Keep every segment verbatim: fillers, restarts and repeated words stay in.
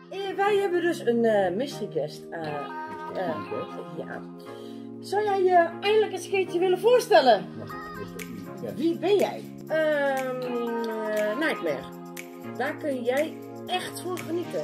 Eh, wij hebben dus een uh, mystery guest. Uh, uh, ja. Zou jij je uh, eindelijk eens een keertje willen voorstellen? Ja. Wie ben jij? Um, uh, Nightmare. Daar kun jij echt voor genieten.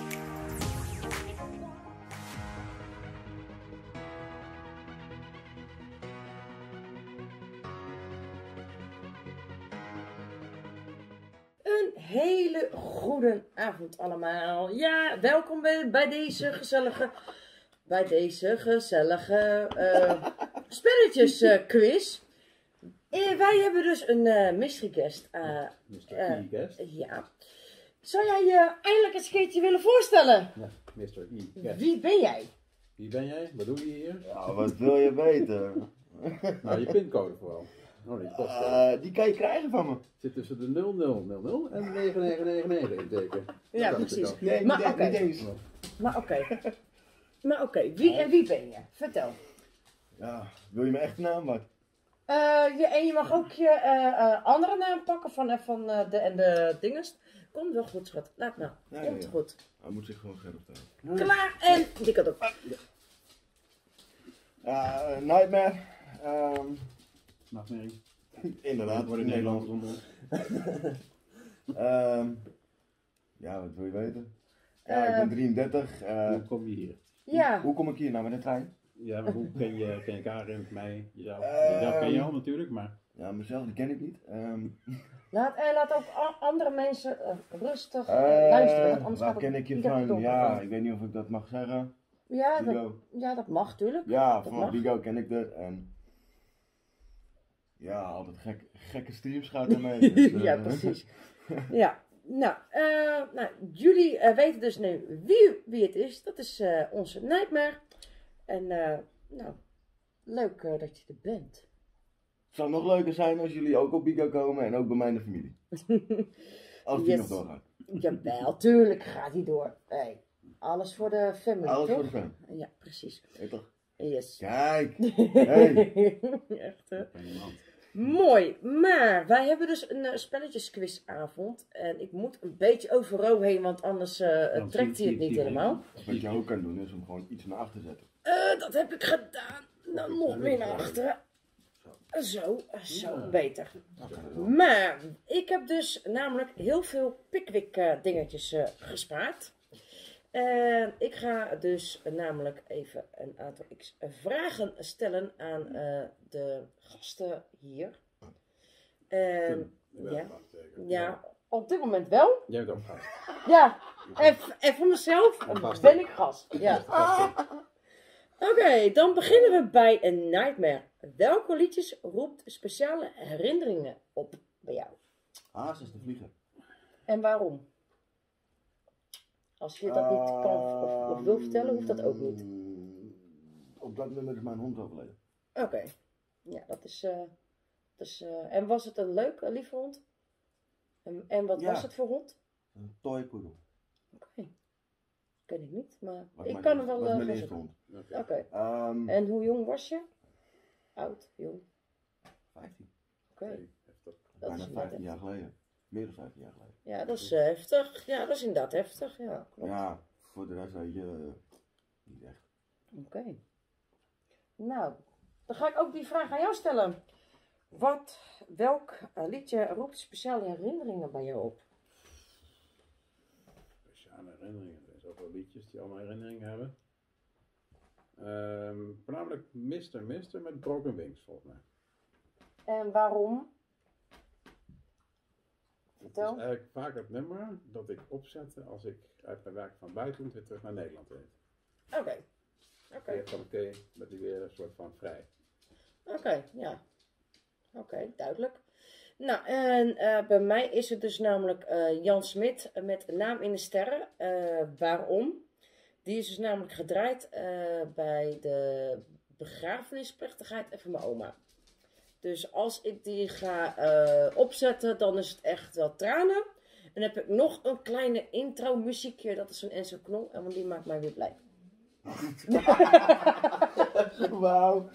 Een hele goede avond allemaal. Ja, welkom bij, bij deze gezellige, bij deze gezellige uh, spelletjes uh, quiz. Uh, wij hebben dus een uh, mystery guest. Uh, mister E guest? Uh, ja. Zou jij je eindelijk eens een keertje willen voorstellen? Ja, mister E guest. Wie ben jij? Wie ben jij? Wat doe je hier? Ja, wat wil je weten? Nou, je pincode vooral. Oh, die kost uh, Die kan je krijgen van me. Het zit tussen de nul nul nul nul en negen negen negen negen in teken. Ja, precies. Nee, maar niet, oké. niet eens. Maar oké. Okay. Maar oké, okay. wie en wie ben je? Vertel. Ja, wil je mijn echte naam wat? Uh, je, en je mag ook je uh, uh, andere naam pakken van, van uh, de en de dinges. Komt wel goed, schat. Laat nou. Ja, Komt ja, ja. goed. Hij moet zich gewoon scherp houden. Klaar en die kant op. Uh, Nightmare. Um, Nachtmerrie. Inderdaad, wordt in Nederland rondom. um, ja, wat wil je weten? Ja, Uh, ik ben drieëndertig. Uh, Hoe kom je hier? Ja. hoe, hoe kom ik hier nou met de trein? Ja, maar hoe ken je, ken je Karin, mij, jezelf? Um, Jezelf ken je al natuurlijk, maar... Ja, mezelf die ken ik niet. Um, Laat, en laat ook andere mensen uh, rustig uh, uh, luisteren. Want anders waar gaat ken het ik je ieder van? donker Ja, worden. ik weet niet of ik dat mag zeggen. Ja, dat, Bigo. ja, dat mag natuurlijk. Ja, dat van mag. Bigo ken ik er. En ja, altijd gek, gekke streams gaat er mee. Dus, uh, Ja, precies. Ja, nou, uh, nou jullie uh, weten dus nu wie, wie het is. Dat is uh, onze Nightmare. En uh, nou, leuk uh, dat je er bent. Het zou nog leuker zijn als jullie ook op Bigo komen en ook bij mij in de familie. Als die Yes. nog doorgaat. Jawel, tuurlijk gaat hij door. Hey, alles voor de family, Alles toch? voor de fan. Ja, precies. Weet toch? Yes. Kijk! Hey. Echt, hè? Van je hand. Mooi, maar wij hebben dus een uh, spelletjesquizavond. En ik moet een beetje over Ro heen, want anders uh, Dan trekt zie- hij het zie- niet zie- helemaal. Wat je ook kan doen is om gewoon iets naar achter te zetten. Uh, dat heb ik gedaan. Nou, nog meer naar achteren. Zo, zo, Ja. beter. Okay. Maar ik heb dus namelijk heel veel Pickwick uh, dingetjes uh, gespaard. Uh, ik ga dus uh, namelijk even een aantal x vragen stellen aan uh, de gasten hier. Uh, ja, ja, op dit moment wel. Jij bent ook gast. Ja, en, en voor mezelf Gast. ben ik gast. Ja. Oké, okay, dan beginnen we bij een Nightmare. Welke liedjes roept speciale herinneringen op bij jou? Haas is de vlieger. En waarom? Als je dat niet kan of, of wil vertellen, hoeft dat ook niet. Um, Op dat nummer is mijn hond overleden. Oké, okay. Ja, dat is... Uh, dat is uh, en was het een leuke, lieve hond? En, en wat Ja. was het voor hond? Een toy poedel. Oké, okay. Ken ik niet, maar Was ik mijn- kan er wel... was uh, mijn van eerste zeggen. hond. Oké, okay. Um, En hoe jong was je? Oud, jong. vijftien. Oké, okay. Heftig. dat is Bijna inderdaad vijftien jaar geleden. Meer dan vijftien jaar geleden. Ja, dat is uh, heftig. Ja, dat is inderdaad heftig. Ja, klopt. Ja, voor de rest weet je uh, niet echt. Oké. Okay. Nou, dan ga ik ook die vraag aan jou stellen. Wat, welk uh, liedje roept speciale herinneringen bij jou op? Speciale herinneringen. Er zijn zoveel liedjes die allemaal herinneringen hebben. Um, voornamelijk mister mister met Broken Wings volgens mij. En waarom? Het is Vertel. eigenlijk vaak het nummer dat ik opzette als ik uit mijn werk van buitenland weer terug naar Nederland reed. Oké. Okay. Oké. Okay. Van oké, okay, ben ik weer een soort van vrij. Oké, okay, ja. Oké, okay, duidelijk. Nou, en uh, bij mij is het dus namelijk uh, Jan Smit met Naam in de Sterren. Uh, waarom? Die is dus namelijk gedraaid uh, bij de begrafenisplechtigheid van mijn oma. Dus als ik die ga uh, opzetten, dan is het echt wel tranen. En dan heb ik nog een kleine intro muziekje, dat is een Enzo Knol, en die maakt mij weer blij. Wauw.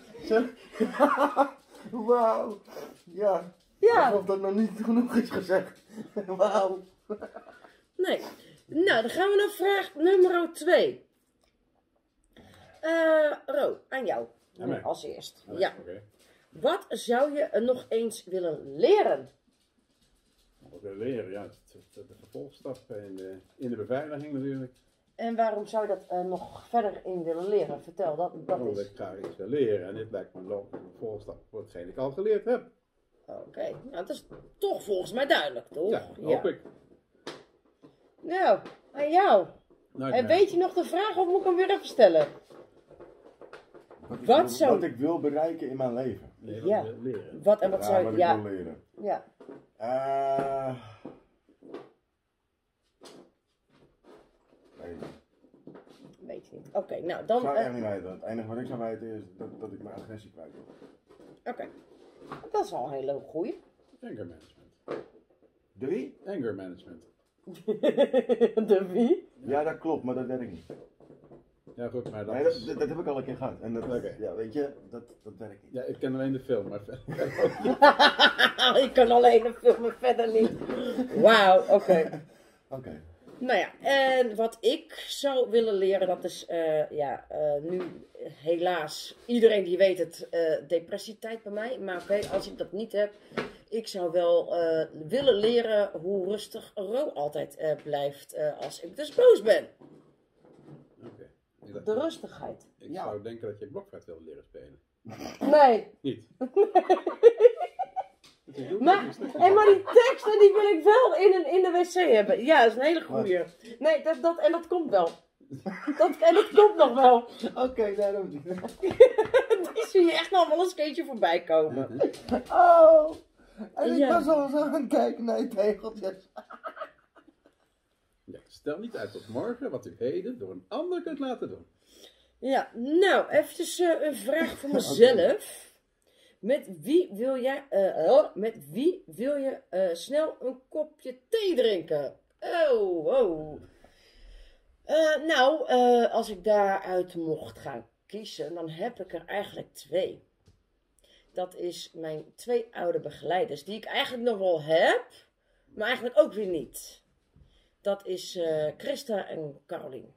Wauw. Ja. Ja. Alsof dat nog niet genoeg is gezegd. Wauw. Nee. Nou, dan gaan we naar vraag nummer twee. Eh Ro, aan jou. Aan mij? Als eerst. Ah, Ja. Oké. Wat zou je er nog eens willen leren? Wat willen leren, ja, het- het- het- de vervolgstap in de, in de beveiliging natuurlijk. En waarom zou je dat eh, nog verder in willen leren? Vertel, dat, dat Omdat is. ik graag iets wil leren en dit lijkt me een logische vervolgstap voor hetgeen ik al geleerd heb. Oké, nou dat is toch volgens mij duidelijk, toch? Ja, hoop ik. Nou, aan jou. Nou, En weet je nog de vraag of moet ik hem weer even stellen? Wat, ik Wat wil, zou- wat ik wil bereiken in mijn leven. Nee, Ja. wat wil leren. Wat en wat ja, zou wat je. ik Ja, wil leren. ja. Eh nee, Weet je niet. Oké, nou ik dan. zou eh, echt niet weten. Het enige wat ik zou weten is dat, dat ik mijn agressie kwijt wil. Oké. Dat is wel een hele goeie. Anger management. De wie? Anger management. De wie? Ja, dat klopt, maar dat werkt niet. Ja goed, maar dat Nee, dat, is... dat, dat heb ik al een keer gehad. En dat, Oké. ja, weet je, dat, dat werkt niet. Ja, ik ken alleen de film, maar verder. Ik kan alleen een film en verder niet. Wauw, oké. Oké. Nou ja, en wat ik zou willen leren, dat is eh, ja, eh, nu helaas, iedereen die weet het, eh, depressietijd bij mij. Maar oké, als ik dat niet heb, ik zou wel eh, willen leren hoe rustig Ro altijd eh, blijft eh, als ik dus boos ben. Oké. Ik dacht- De rustigheid. Ik Ja. zou denken dat je blokfluit wilde leren spelen. Nee. Niet. Het is heel Maar, moeilijk, hey, maar die teksten die wil ik wel in, een, in de wc hebben. Ja, dat is een hele goeie. Nee, dat, dat, en dat komt wel. Dat, en dat komt nog wel. Oké, daarom. Die zie je echt nog wel eens een keertje voorbij komen. Oh! En ik Ja. was al zo aan het kijken naar je tegeltjes. Ja, stel niet uit tot morgen wat u heden door een ander kunt laten doen. Ja, nou, eventjes eh, een vraag voor mezelf. Met wie wil jij, eh, oh, met wie wil je eh, snel een kopje thee drinken? Oh, oh. Eh, nou, eh, als ik daaruit mocht gaan kiezen, dan heb ik er eigenlijk twee. Dat is mijn twee oude begeleiders, die ik eigenlijk nog wel heb, maar eigenlijk ook weer niet. Dat is eh, Christa en Carolien.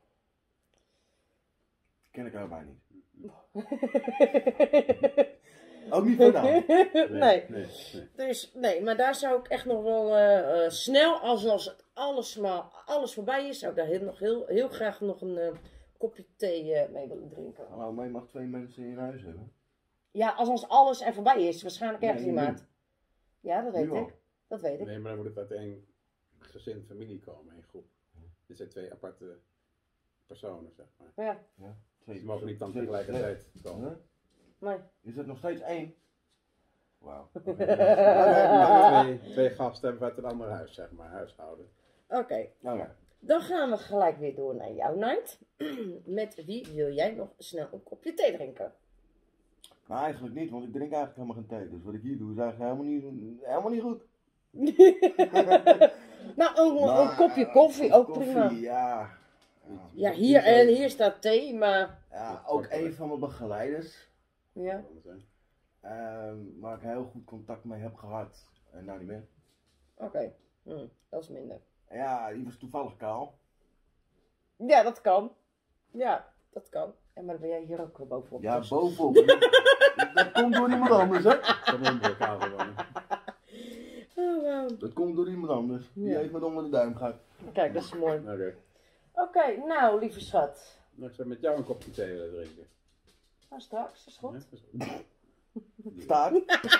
Ken ik allebei niet. Ook niet van naam. nee. Nee, nee. Dus nee, maar daar zou ik echt nog wel eh, eh, snel, als, als het alles, maar alles voorbij is, zou ik daar heel, nog heel, heel graag nog een eh, kopje thee eh, mee willen drinken. Hallo, maar je mag twee mensen in huis hebben. Ja, als ons alles er voorbij is, waarschijnlijk ergens Nee, in nu. maart. Ja, dat weet Nu al. ik. Dat weet ik. Nee, maar dan moet het uit één gezin, familie komen, één groep. Dit zijn twee aparte personen, zeg maar. Ja, Twee, Ze mogen niet dan twee- tegelijkertijd twee- komen. Huh? nee. Is het nog steeds één? Wauw. Maar twee, twee gasten hebben uit een ander huis, zeg maar, huishouden. Oké, Oké. dan gaan we gelijk weer door naar jouw night. Met wie wil jij nog snel een kopje thee drinken? Maar eigenlijk niet, want ik drink eigenlijk helemaal geen thee. Dus wat ik hier doe is eigenlijk helemaal niet, helemaal niet goed. nou, een, een Maar, kopje eh, koffie, ook koffie, prima. Ja. Ja, hier en hier staat thee, maar... Ja, ook een van mijn begeleiders. Ja, Anders, hè. ehm, waar ik heel goed contact mee heb gehad. En nou niet meer. oké. Hm, dat is minder. Ja, die was toevallig kaal. Ja, dat kan. Ja, dat kan. En maar dan ben jij hier ook wel bovenop. Ja, dus- bovenop. Dat komt door iemand anders, hè? Van een lokaal gewoon. Oh, wauw. Dat komt door iemand anders. Die Ja. heeft me onder de duim gehad. Kijk, dat is mooi. Oké. Oké, nou, lieve schat. Nou, ik zou met jou een kopje thee willen drinken. Nou, straks, is goed. Ja, dat is goed. Staat.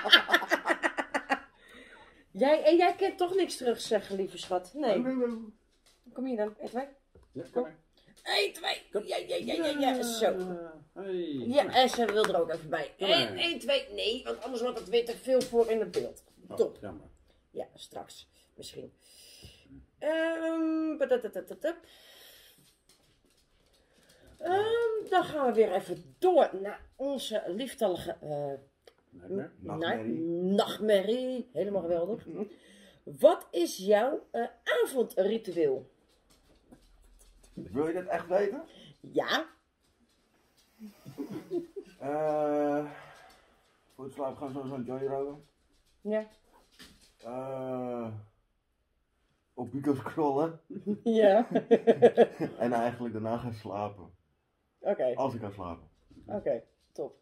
Jij, en jij kent toch niks terug zeggen, lieve schat? Nee. Kom hier dan. één, twee. Ja, kom maar. één, twee. Ja, ja, ja, ja, ja. Zo. Hey. Ja, en ze wil er ook even bij. Kom maar. één, één, twee. Nee, want anders wordt het weer te veel voor in het beeld. Oh, Top. jammer. Ja, straks. Misschien. Ehm badadadadadab. Ehm, dan gaan we weer even door naar onze lieftallige eh, Nightmare? Nachtmerrie. na- nachtmerrie. Helemaal geweldig. Wat is jouw eh, avondritueel? Wil je dat echt weten? Ja. Eh voor het slapen gaan we sowieso een joy roken. Ja. Eh op Bico scrollen. Ja. En eigenlijk daarna gaan slapen. Oké, Als ik ga slapen. oké, top.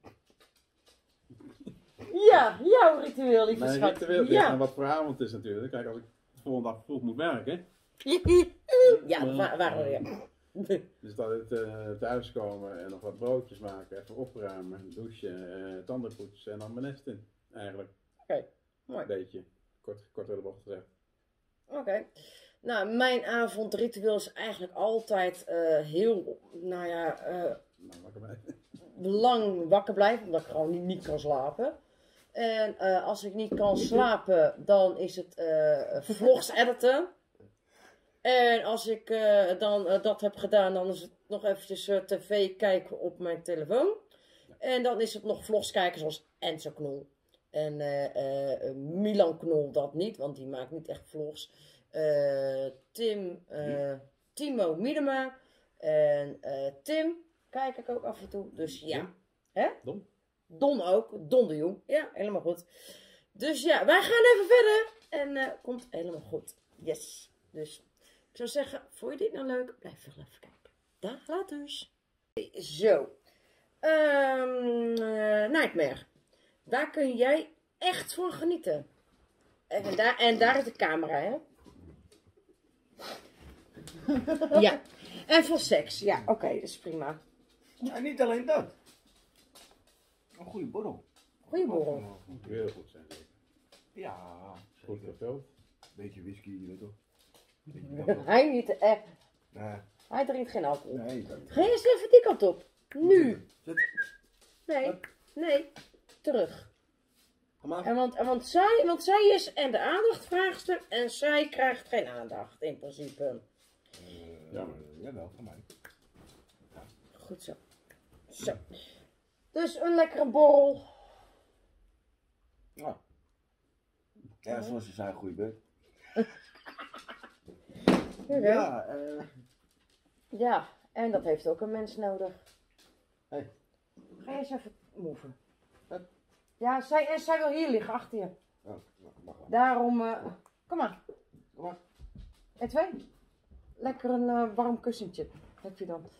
Ja, jouw ritueel, lieve Mijn schat. ritueel ligt Ja. aan wat voor avond het is natuurlijk. Kijk, als ik de volgende dag vroeg moet werken. Ja, waar, waarom weer? Dus dat het uh, thuiskomen en nog wat broodjes maken, even opruimen, douchen, uh, tanden poetsen en dan mijn nest in. Eigenlijk. Oké, mooi. Een beetje. Kort, kort door de bocht gezegd. Oké. Okay. Nou, mijn avondritueel is eigenlijk altijd uh, heel, nou ja, uh, Nou, wakker blijven. lang wakker blijven, omdat ik gewoon niet, niet kan slapen. En uh, als ik niet kan slapen, dan is het uh, vlogs editen. En als ik uh, dan uh, dat heb gedaan, dan is het nog eventjes uh, tv kijken op mijn telefoon. En dan is het nog vlogs kijken zoals Enzo Knol. En uh, uh, Milan Knol dat niet, want die maakt niet echt vlogs. Uh, Tim, uh, Timo Miedema en uh, Tim kijk ik ook af en toe. Dus ja. Hè? Don? Don ook. Don de Jong. Ja, helemaal goed. Dus ja, wij gaan even verder. En uh, komt helemaal goed. Yes. Dus ik zou zeggen, vond je dit nou leuk? Blijf wel even kijken. Dag, later. Zo. Um, uh, Nightmare. Daar kun jij echt van genieten. En daar, en daar is de camera, hè? Ja. En van seks. Ja, oké, okay, dat is prima. Ja, niet alleen dat. Een goede borrel. Goeie borrel. Moet heel goed zijn. Zeker. Ja. Goed gevuld. Beetje whisky, je weet toch? Hij niet echt. Nee. Hij drinkt geen alcohol. Nee, dat Ga je eens even die kant op. Nu. Zet. Nee. Nee. Terug. Kom maar. En want, en want, zij, want zij is en de aandachtvraagster en zij krijgt geen aandacht in principe. Uh, Ja. Jawel, van mij. Goed zo. Zo. Dus een lekkere borrel. Ja. Ja, zoals je zei, goede beurt. Ja, Ja, eh. ja, en dat heeft ook een mens nodig. Hey. Ga je eens even move. Wat? Ja, zij, en zij wil hier liggen, achter je. Oh, nou, mag wel. Daarom, uh, kom maar. Kom maar. En twee. Lekker een uh, warm kussentje. Heb je dan.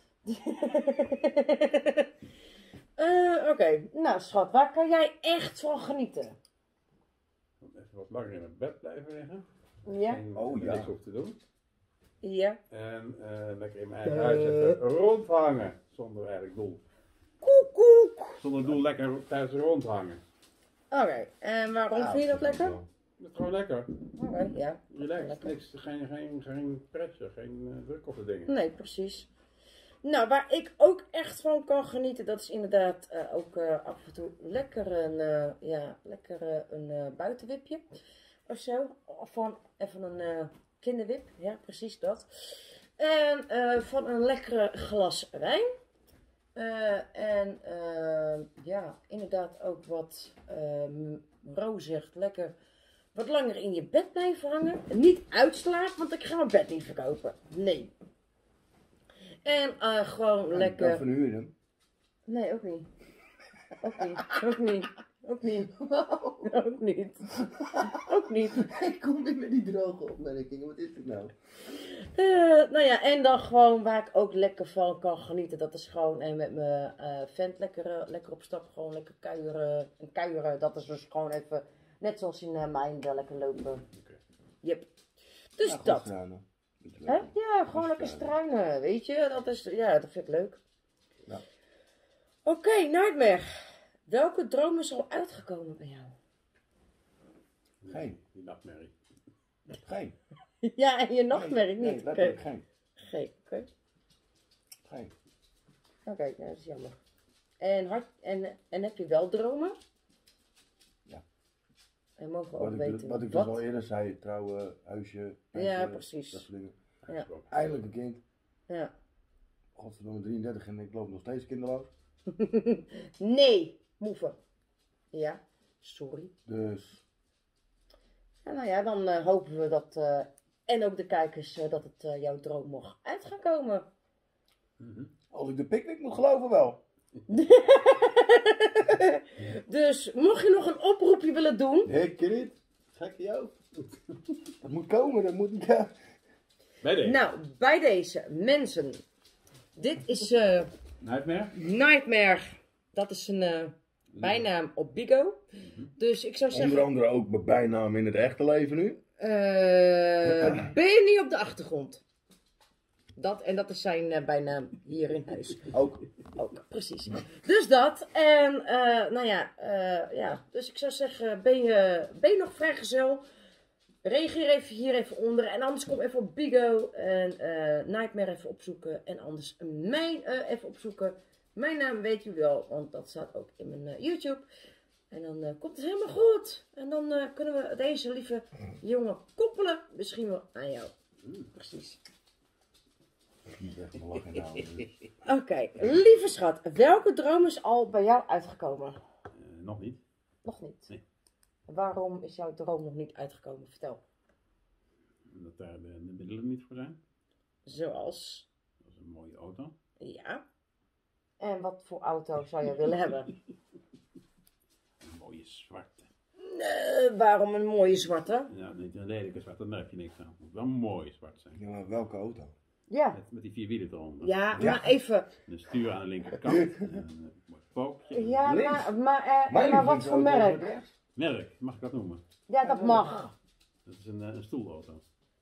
uh, Oké, okay. Nou schat, waar kan jij echt van genieten? Even wat langer in het bed blijven liggen. Ja? Geen, Oh, ja. niks hoeft te doen. Ja. En uh, lekker in mijn eigen huis even rondhangen. Zonder eigenlijk doel. Koek, koek. Zonder doel lekker thuis rondhangen. Oké, okay. En waarom Ja, vind je dat lekker? wel. Dat is gewoon lekker. Oké, okay, ja. Relaxed. Lekker. Niks, geen, geen, geen pressure, geen uh, druk op de dingen. Nee, precies. Nou, waar ik ook echt van kan genieten, dat is inderdaad uh, ook uh, af en toe lekker een, uh, ja, lekker uh, een uh, buitenwipje of zo. Of van even een uh, kinderwip, ja, precies dat. En uh, van een lekkere glas wijn. Uh, en uh, ja, inderdaad ook wat uh, Ro zegt, lekker wat langer in je bed blijven hangen. Niet uitslapen, want ik ga mijn bed niet verkopen. Nee. En uh, gewoon Ja, lekker... kan verhuren. Nee, ook niet. Ook niet. Ook niet. Ook niet. Ook niet. Ook niet. Ik kom weer met die droge opmerkingen, wat is dit nou? Uh, nou ja, en dan gewoon waar ik ook lekker van kan genieten. Dat is gewoon en met mijn uh, vent lekker, uh, lekker op stap. Gewoon lekker kuieren. En kuieren, dat is dus gewoon even... Net zoals in uh, mijn wel lekker lopen. Okay. Yep. Dus Ja, goed dat. gedaan, Hè? Ja, gewoon lekker struinen, weet je. Dat is, ja, dat vind ik leuk. Ja. Oké, okay, Nightmare. Welke droom is al uitgekomen bij jou? Geen. Die nachtmerrie. Geen. Ja, en je nachtmerrie Nee, niet. nee, Oké. letterlijk geen. Geen, oké. Geen. Oké, nou, dat is jammer. En, had, en, en heb je wel dromen? Ja. En mogen we Wat ook ik, weten wat ik dus wat? al eerder zei, trouwen, huisje, Ja, huisje, precies. dat soort dingen. Ja. Eindelijk een kind. Ja. Godverdomme drieëndertig en ik loop nog steeds kinderloos. Nee, moeven. Ja, sorry. Dus, Ja, nou ja, dan uh, hopen we dat, uh, en ook de kijkers, uh, dat het uh, jouw droom mag uit gaan komen. Mm-hmm. als ik de picknick moet geloven wel. Dus mocht je nog een oproepje willen doen, Ik niet. Gek jou. Dat moet komen, dat moet... Ja. Bij deze. Nou, bij deze mensen. Dit is eh, Nightmare? Nightmare. Dat is een eh, bijnaam op Bigo. Dus ik zou Onder zeggen, andere ook mijn bijnaam in het echte leven nu. eh, ben je niet op de achtergrond? Dat, en dat is zijn eh, bijnaam hier in huis. Ook. Ook, precies. Dus dat. En, eh, nou ja, eh, ja. Dus ik zou zeggen, ben je, ben je nog vrijgezel? Reageer even hier even onder. En anders kom even op Bigo en eh, Nightmare even opzoeken. En anders mij eh, even opzoeken. Mijn naam weet u wel, want dat staat ook in mijn eh, YouTube. En dan eh, komt het helemaal goed. En dan eh, kunnen we deze lieve jongen koppelen. Misschien wel aan jou. Precies. Ik moet echt wel lachen nou. Dus. Oké, lieve schat. Welke droom is al bij jou uitgekomen? Uh, nog niet. Nog niet. Nee. Waarom is jouw droom nog niet uitgekomen? Vertel. Dat daar de, de middelen niet voor zijn. Zoals? Dat is een mooie auto. Ja. En wat voor auto zou je willen hebben? Een mooie zwarte. Nee, waarom een mooie zwarte? Ja, niet een lelijke zwarte, daar heb je niks aan. Het moet wel een mooie zwart zijn. Ja, maar welke auto? Ja. Met, met die vier wielen eronder. Ja, Ja. maar even. Een stuur aan de linkerkant. En een mooi pookje. Ja, Links. maar, maar, eh, Mijn maar wat voor lievelingsauto is merk? rechts. Merk, mag ik dat noemen? Ja, dat mag. Dat is een, eh, een stoelauto.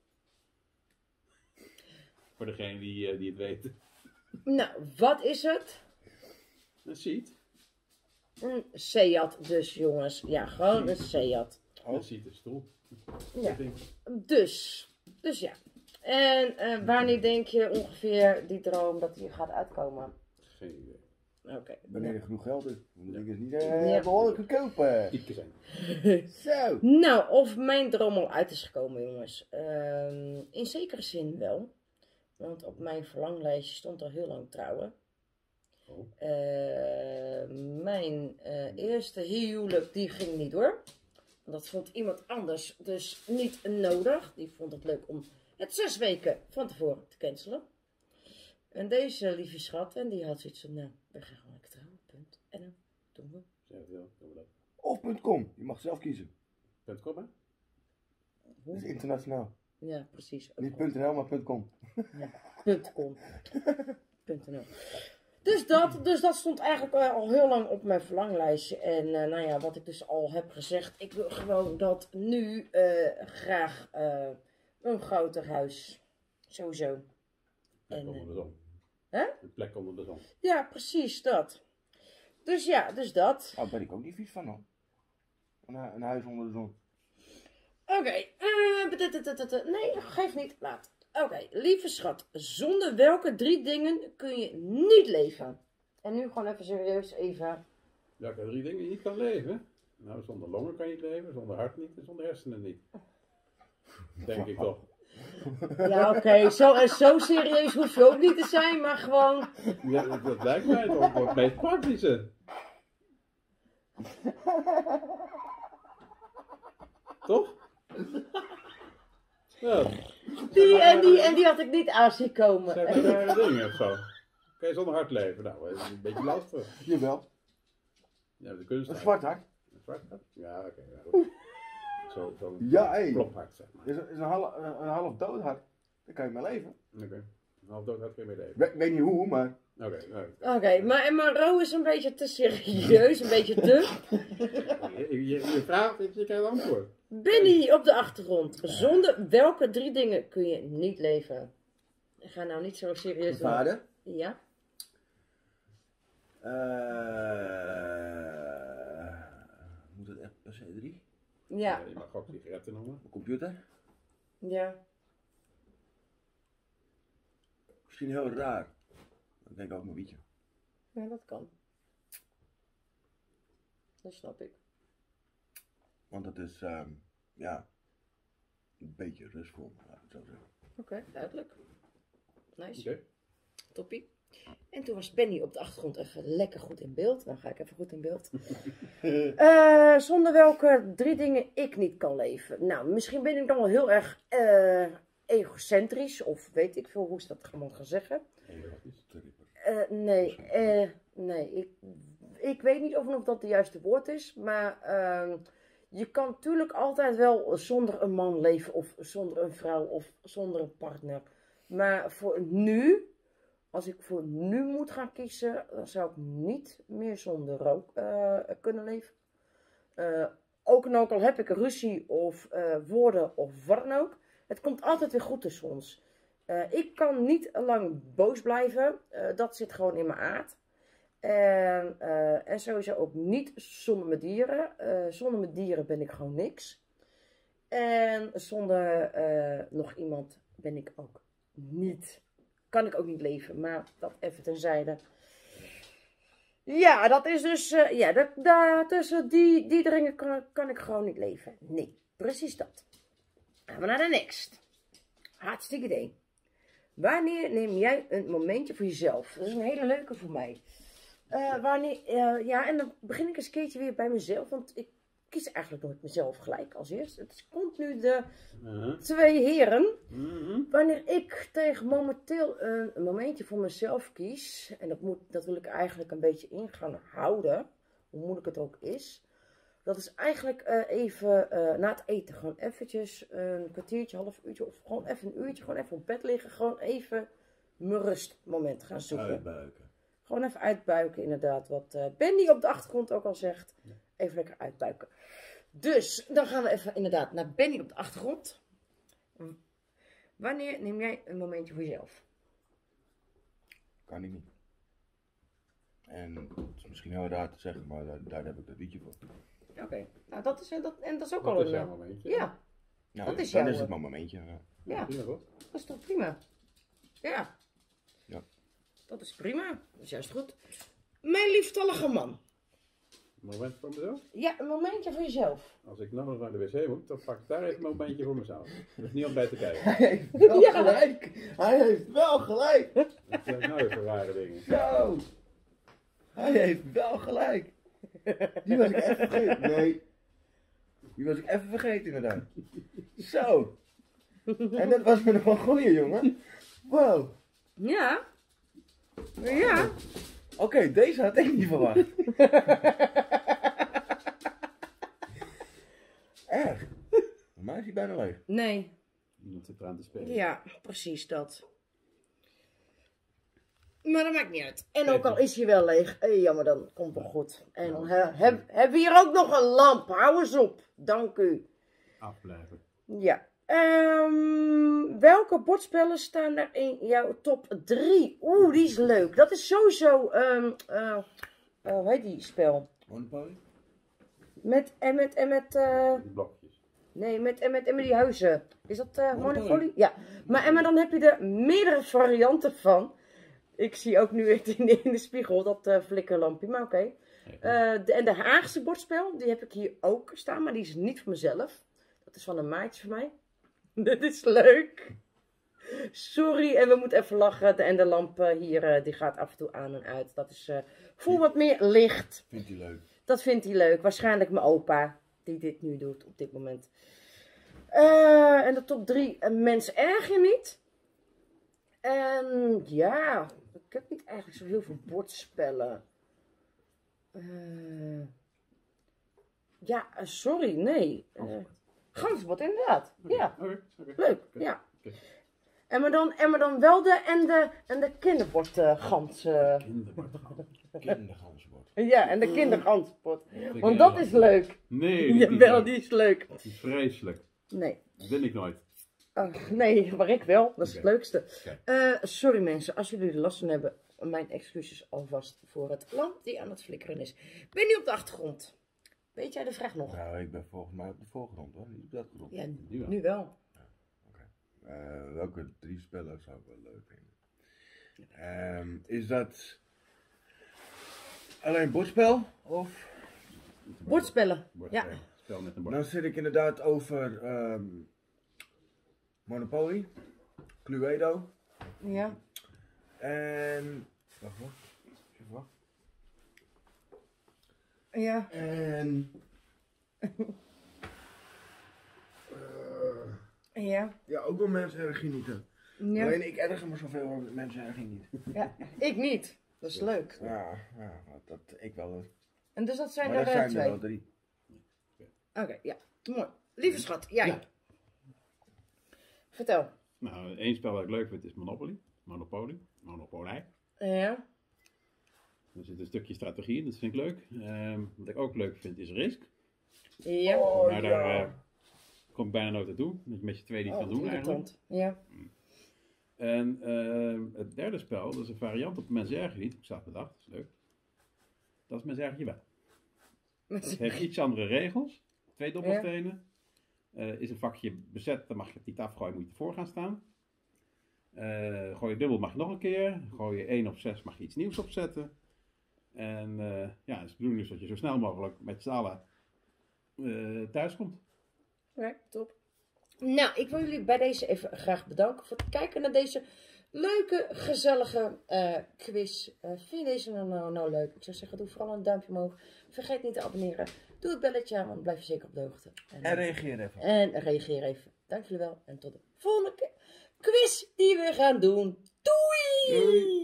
Voor degene die, eh, die het weten. Nou, wat is het? Een seat. Een Seat dus, jongens. Ja, gewoon een Seat. Een seat is stoel. Ja. Zitting. Dus, dus ja. En eh, wanneer denk je ongeveer die droom dat die gaat uitkomen? Geen idee. Oké. Wanneer er genoeg geld is. Want Ja. ik is niet eh, Ja. behoorlijk goedkoop. eh. Ietke zijn. Zo. Nou, of mijn droom al uit is gekomen, jongens. Ehm, in zekere zin wel. Want op mijn verlanglijstje stond al heel lang trouwen. Oh. Eh, mijn eh, eerste huwelijk, die ging niet door. Dat vond iemand anders dus niet nodig. Die vond het leuk om het zes weken van tevoren te cancelen. En deze lieve schat, en die had zoiets van, nou, we gaan gewoon lekker trouwen, punt. En dan doen we. Zeg het wel, doen we dat. Of .com. Je mag zelf kiezen. Punt .com, hè? Dat is internationaal. Ja, precies. Niet .nl, maar .com. Punt com. Punt nl. Dus dat, dus dat stond eigenlijk eh, al heel lang op mijn verlanglijstje. En eh, nou ja, wat ik dus al heb gezegd, ik wil gewoon dat nu eh, graag eh, een groter huis. Sowieso. Plek En, onder de zon. Hè? Een plek onder de zon. Ja, precies dat. Dus ja, dus dat. Daar ben ik ook niet vies van hoor. Een, hu- een huis onder de zon. Oké. eh, nee, geef niet. Laat. Oké, lieve schat. Zonder welke drie dingen kun je niet leven? En nu gewoon even serieus even. Welke drie dingen je niet kan leven? Nou, zonder longen kan je niet leven, zonder hart niet en zonder hersenen niet. Denk ik toch. Ja, oké. Zo, en zo serieus hoef je ook niet te zijn, maar gewoon. Ja, dat, dat lijkt mij toch het meest praktische. Toch? Ja, Die en die en die had ik niet aan zien komen. zijn maar rare dingen of zo. Kan je zonder hart leven? Nou, dat is een beetje lastig. Jawel. Ja, de kunst. Een zwart hart. Een zwart hart? Ja, oké. ja, goed. Zo, zo'n Ja, hé. klophart, zeg maar. Is een, is een, half, een, een half dood hart. Daar kan je mee leven. Oké. Een half dood hart kun je mee leven. Ik weet, weet niet hoe, maar... Oké, oké. Oké, maar, maar Ro is een beetje te serieus, een beetje te. Je, je, je vraagt, je krijgt antwoord. Benny op de achtergrond. Zonder welke drie dingen kun je niet leven? Ik ga nou niet zo serieus doen. Vader. Ja? Uh, moet het echt per se drie? Ja. Je mag ook sigaretten noemen. Mijn computer? Ja. Misschien heel raar. Ik denk ook mijn wietje. Ja, dat kan. Dat snap ik. Want het is, ehm, ja, een beetje rustvol, laat ik het zo zeggen. Oké, duidelijk. Nice. Oké. Toppie. En toen was Benny op de achtergrond even lekker goed in beeld. Dan ga ik even goed in beeld. Eh, zonder welke drie dingen ik niet kan leven. Nou, misschien ben ik dan wel heel erg eh, egocentrisch. Of weet ik veel hoe ze dat gewoon gaan zeggen. Eh, nee, eh, nee. Ik, ik weet niet of, of dat het juiste woord is. Maar ehm, je kan natuurlijk altijd wel zonder een man leven of zonder een vrouw of zonder een partner. Maar voor nu, als ik voor nu moet gaan kiezen, dan zou ik niet meer zonder rook uh, kunnen leven. Uh, ook en ook al heb ik een ruzie of uh, woorden of wat dan ook. Het komt altijd weer goed tussen ons. Uh, ik kan niet lang boos blijven. Uh, dat zit gewoon in mijn aard. En, uh, en sowieso ook niet zonder mijn dieren. Uh, zonder mijn dieren ben ik gewoon niks. En zonder uh, nog iemand ben ik ook niet. Kan ik ook niet leven. Maar dat even terzijde. Ja, dat is dus... Uh, ja, dat, dat, tussen die, die dingen kan, kan ik gewoon niet leven. Nee, precies dat. Gaan we naar de next. Hartstikke idee. Wanneer neem jij een momentje voor jezelf? Dat is een hele leuke voor mij. Uh, wanneer, uh, ja, en dan begin ik eens een keertje weer bij mezelf. Want ik kies eigenlijk nooit mezelf gelijk als eerst. Het komt nu de uh-huh. twee heren. Uh-huh. Wanneer ik tegen momenteel een, een momentje voor mezelf kies. En dat, moet, dat wil ik eigenlijk een beetje in gaan houden. Hoe moeilijk het ook is. Dat is eigenlijk uh, even uh, na het eten. Gewoon eventjes een kwartiertje, half uurtje. Of gewoon even een uurtje. Gewoon even op bed liggen. Gewoon even mijn rustmoment gaan zoeken. Uitbuiken. Gewoon even uitbuiken inderdaad. Wat uh, Benny op de achtergrond ook al zegt. Even lekker uitbuiken. Dus dan gaan we even inderdaad naar Benny op de achtergrond. Wanneer neem jij een momentje voor jezelf? Kan ik niet. En het is misschien heel raar te zeggen, maar daar, daar heb ik dat liedje voor. Oké, okay. Nou dat is, dat, en dat is ook dat al is een jouw momentje. Ja, nou, dat is dan jouw is het mijn momentje. Ja, ja. Prima, toch? Dat is toch prima? Ja. Ja. Dat is prima, dat is juist goed. Mijn lieftallige man. Een moment voor mezelf? Ja, een momentje voor jezelf. Als ik nog eens naar de wc moet, dan pak ik daar even een momentje voor mezelf. Dus niet om bij te kijken. Hij heeft wel Ja. gelijk. Hij heeft wel gelijk. Dat zijn nou weer voor rare dingen. Zo. Hij heeft wel gelijk. Die was ik even vergeten. Nee. Die was ik even vergeten inderdaad. Zo. En dat was me nog wel goeie, jongen. Wow. Ja. Ja. Oké, okay, deze had ik niet verwacht. Erg. Voor mij is hij bijna leeg. Nee. Iemand zit eraan te spelen. Ja, precies dat. Maar dat maakt niet uit. En ook al is hij wel leeg. Hey, jammer, dan komt het goed. En dan he, heb, hebben we hier ook nog een lamp. Hou eens op. Dank u. Afblijven. Ja. Um, welke bordspellen staan er in jouw top drie? Oeh, die is leuk. Dat is sowieso... Um, uh, uh, hoe heet die spel? Monopoly? Met... En met... En met uh, Blokjes. nee, met... En met, en met die huizen. Is dat uh, Monopoly? Monopoly? Ja. Maar, en maar dan heb je er meerdere varianten van. Ik zie ook nu echt in de, in de spiegel dat uh, flikkerlampje. Maar oké. Okay. Uh, de, en de Haagse bordspel, die heb ik hier ook staan. Maar die is niet voor mezelf. Dat is van een maatje van mij. Dit is leuk. Sorry, en we moeten even lachen. En de lamp hier, die gaat af en toe aan en uit. Dat is uh, voor wat meer licht. Vindt hij leuk? Dat vindt hij leuk. Waarschijnlijk mijn opa, die dit nu doet op dit moment. Uh, en de top drie, uh, Mens erg je niet. En ja, ik heb niet eigenlijk zo heel veel bordspellen. Uh, ja, uh, sorry, nee. Uh, Gansbord, inderdaad. Ja, okay, okay. Leuk, okay. Ja. Okay. En, maar dan, en maar dan wel de, en de, en de kinderbordgans. Uh, Kinderbordgans. Kindergansbord. Ja, en de kindergansbord. Want dat is leuk. Nee, jawel, die is leuk. Dat is vreselijk. Nee. Dat ben ik nooit. Uh, nee, maar ik wel. Dat is okay. Het leukste. Okay. Uh, sorry mensen, als jullie er last van hebben, mijn excuses alvast voor het lamp die aan het flikkeren is. Ben je op de achtergrond? Weet jij de vraag nog? Nou, ik ben volgens mij op de voorgrond hoor, niet op de achtergrond. Ja, nu wel. Nu wel. Ja, okay. uh, welke drie spellen zou ik wel leuk vinden? Um, is dat alleen bordspel? Of? Bordspellen, Bordspel. ja. Spel met een bord. Dan zit ik inderdaad over um, Monopoly, Cluedo. Ja. En... Wacht, wacht. Even wacht. Ja. En... uh, ja. Ja, ook wel mensen erg genieten. Ja. Alleen ik erger me zoveel over mensen erg niet. Ja, ik niet. Dat is leuk. Ja, ja dat, ik wel. En dus dat zijn maar er dat zijn twee. er wel drie. Oké, ja. Mooi. Lieve schat, jij. Ja. Vertel. Nou, één spel dat ik leuk vind is Monopoly. Monopoly. Monopoly. Ja. Er zit een stukje strategie in, dat vind ik leuk. Ehm, wat ik ook leuk vind is Risk. Ja. Oh, maar ja. daar uh, kom ik bijna nooit aan toe. Dat je met je twee niet Oh, kan doen eigenlijk. irritant. Ja. En uh, het derde spel, dat is een variant op Mens Erger Niet. Ik zag bedacht, dat is leuk. Dat is Mens Erger Je Wel. Het heeft iets andere regels. Twee dobbelstenen. Uh, is een vakje bezet, dan mag je het niet afgooien, moet je ervoor gaan staan. Uh, gooi je dubbel mag je nog een keer. Gooi je één op zes mag je iets nieuws opzetten. En uh, ja, het is de bedoeling dus dat je zo snel mogelijk met z'n allen uh, thuis komt. Ja, top. Nou, ik wil jullie bij deze even graag bedanken voor het kijken naar deze leuke, gezellige uh, quiz. Uh, vind je deze nou, nou, nou leuk? Ik zou zeggen, doe vooral een duimpje omhoog. Vergeet niet te abonneren. Doe het belletje aan, want dan blijf je zeker op de hoogte. En, En reageer even. En reageer even. Dank jullie wel en tot de volgende quiz die we gaan doen. Doei! Doei!